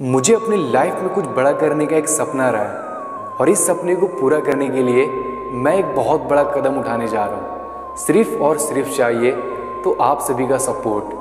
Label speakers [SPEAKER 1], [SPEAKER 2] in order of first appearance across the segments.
[SPEAKER 1] मुझे अपनी लाइफ में कुछ बड़ा करने का एक सपना रहा है और इस सपने को पूरा करने के लिए मैं एक बहुत बड़ा कदम उठाने जा रहा हूँ। सिर्फ और सिर्फ चाहिए तो आप सभी का support.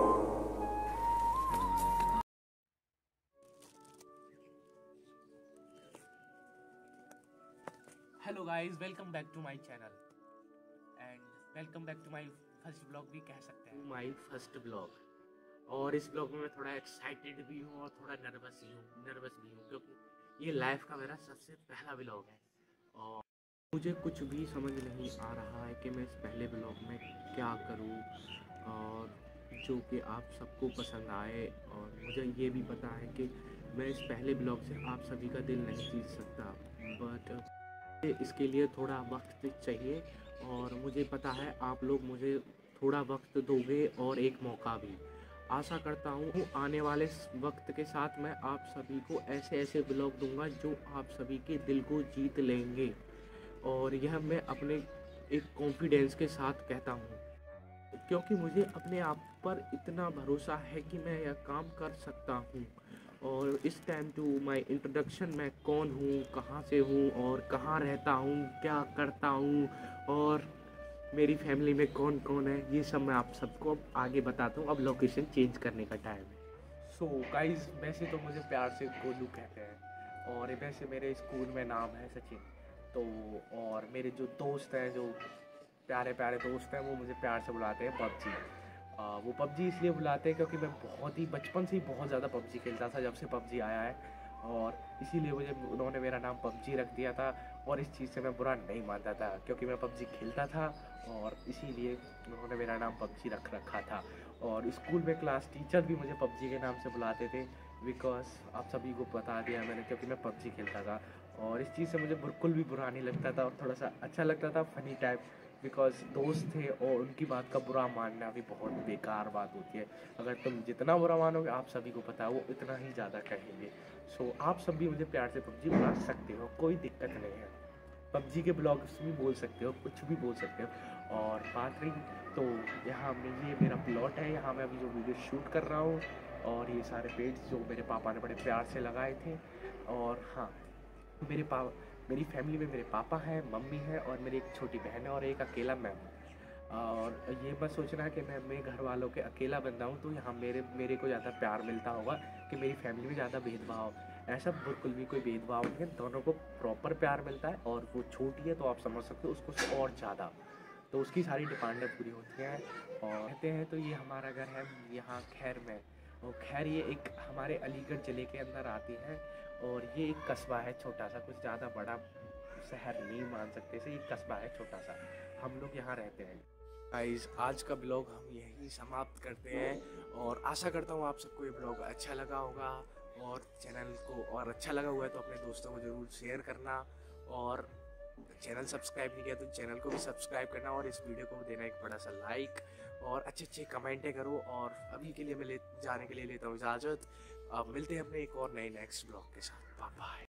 [SPEAKER 2] Hello guys, welcome back to my channel and welcome back to my first blog भी कह सकते हैं। माय फर्स्ट ब्लॉग, और इस ब्लॉग में मैं थोड़ा एक्साइटेड भी हूँ और थोड़ा नर्वस भी हूँ क्योंकि ये लाइफ का मेरा सबसे पहला ब्लॉग है और मुझे कुछ भी समझ नहीं आ रहा है कि मैं इस पहले ब्लॉग में क्या करूँ और जो कि आप सबको पसंद आए। और मुझे ये भी पता है कि मैं इस पहले ब्लॉग से आप सभी का दिल नहीं जीत सकता, बट इसके लिए थोड़ा वक्त चाहिए और मुझे पता है आप लोग मुझे थोड़ा वक्त दोगे और एक मौका भी। आशा करता हूँ आने वाले वक्त के साथ मैं आप सभी को ऐसे ऐसे ब्लॉग दूंगा जो आप सभी के दिल को जीत लेंगे, और यह मैं अपने एक कॉन्फिडेंस के साथ कहता हूँ क्योंकि मुझे अपने आप पर इतना भरोसा है कि मैं यह काम कर सकता हूँ। और इस टाइम टू माय इंट्रोडक्शन, मैं कौन हूँ, कहाँ से हूँ और कहाँ रहता हूँ, क्या करता हूँ और मेरी फैमिली में कौन कौन है, ये सब मैं आप सबको अब आगे बताता हूँ। अब लोकेशन चेंज करने का टाइम है। सो गाइज, वैसे तो मुझे प्यार से गोलू कहते हैं और वैसे मेरे स्कूल में नाम है सचिन। तो और मेरे जो दोस्त हैं, जो प्यारे प्यारे दोस्त हैं, वो मुझे प्यार से बुलाते हैं पबजी। वो पबजी इसलिए बुलाते हैं क्योंकि मैं बहुत ही बचपन से ही बहुत ज़्यादा पबजी खेलता था जब से पबजी आया है, और इसीलिए मुझे उन्होंने मेरा नाम पबजी रख दिया था। और इस चीज़ से मैं बुरा नहीं मानता था क्योंकि मैं पबजी खेलता था और इसीलिए उन्होंने मेरा नाम पबजी रख रखा था। और स्कूल में क्लास टीचर भी मुझे पबजी के नाम से बुलाते थे बिकॉज आप सभी को बता दिया मैंने, क्योंकि मैं पबजी खेलता था। और इस चीज़ से मुझे बिल्कुल भी बुरा नहीं लगता था और थोड़ा सा अच्छा लगता था, फनी टाइप, बिकॉज दोस्त थे और उनकी बात का बुरा मानना भी बहुत बेकार बात होती है। अगर तुम जितना बुरा मानोगे आप सभी को पता है वो इतना ही ज़्यादा कहेंगे। सो आप सब भी मुझे प्यार से पबजी बुला सकते हो, कोई दिक्कत नहीं है। पबजी के ब्लॉग्स भी बोल सकते हो, कुछ भी बोल सकते हो। और बात रही तो यहाँ में ये मेरा प्लॉट है, यहाँ मैं अभी जो वीडियो शूट कर रहा हूँ, और ये सारे पेड्स जो मेरे पापा ने बड़े प्यार से लगाए थे। और हाँ, मेरी फैमिली में मेरे पापा हैं, मम्मी है और मेरी एक छोटी बहन है और एक अकेला मैं हूँ। और ये मत सोचना कि मैं अपने घर वालों के अकेला बंदा हूँ तो यहाँ मेरे को ज़्यादा प्यार मिलता होगा कि मेरी फैमिली में ज़्यादा भेदभाव। ऐसा बिल्कुल भी कोई भेदभाव नहीं है, दोनों को प्रॉपर प्यार मिलता है। और वो छोटी है तो आप समझ सकते हो उसको और ज़्यादा, तो उसकी सारी डिमांडें पूरी होती हैं। और कहते हैं तो ये हमारा घर है यहाँ खैर में, और खैर ये एक हमारे अलीगढ़ ज़िले के अंदर आती है। और ये एक कस्बा है छोटा सा, कुछ ज़्यादा बड़ा शहर नहीं मान सकते इसे, एक कस्बा है छोटा सा, हम लोग यहाँ रहते हैं। गाइस, आज का ब्लॉग हम यहीं समाप्त करते हैं और आशा करता हूँ आप सबको ये ब्लॉग अच्छा लगा होगा, और चैनल को और अच्छा लगा हुआ है तो अपने दोस्तों को ज़रूर शेयर करना, और चैनल सब्सक्राइब नहीं किया तो चैनल को भी सब्सक्राइब करना, और इस वीडियो को देना एक बड़ा सा लाइक और अच्छे अच्छे कमेंटें करो। और अभी के लिए मैं जाने के लिए लेता हूँ इजाज़त। अब मिलते हैं अपने एक और नए नेक्स्ट ब्लॉग के साथ। Bye bye.